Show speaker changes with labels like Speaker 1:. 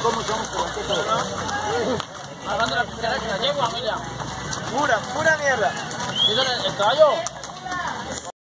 Speaker 1: cómo somos con todo.
Speaker 2: Hablando de la cuchara que la yegua, mira.
Speaker 1: Pura mierda.
Speaker 2: ¿Y el caballo?